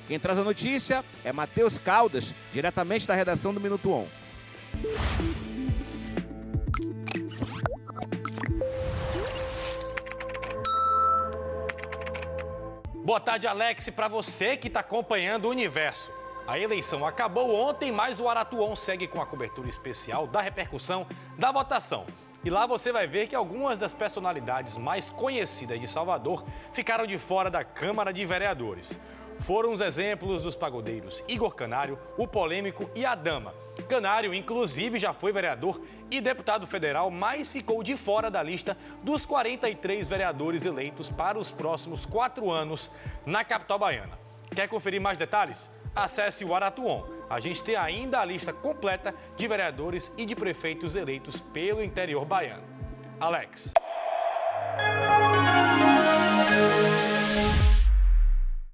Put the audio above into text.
Quem traz a notícia é Matheus Caldas, diretamente da redação do Minuto On. Boa tarde, Alex, para você que está acompanhando o Universo. A eleição acabou ontem, mas o Aratuon segue com a cobertura especial da repercussão da votação. E lá você vai ver que algumas das personalidades mais conhecidas de Salvador ficaram de fora da Câmara de Vereadores. Foram os exemplos dos pagodeiros Igor Canário, o polêmico e a dama. Canário, inclusive, já foi vereador e deputado federal, mas ficou de fora da lista dos 43 vereadores eleitos para os próximos 4 anos na capital baiana. Quer conferir mais detalhes? Acesse o Aratuon. A gente tem ainda a lista completa de vereadores e de prefeitos eleitos pelo interior baiano. Alex.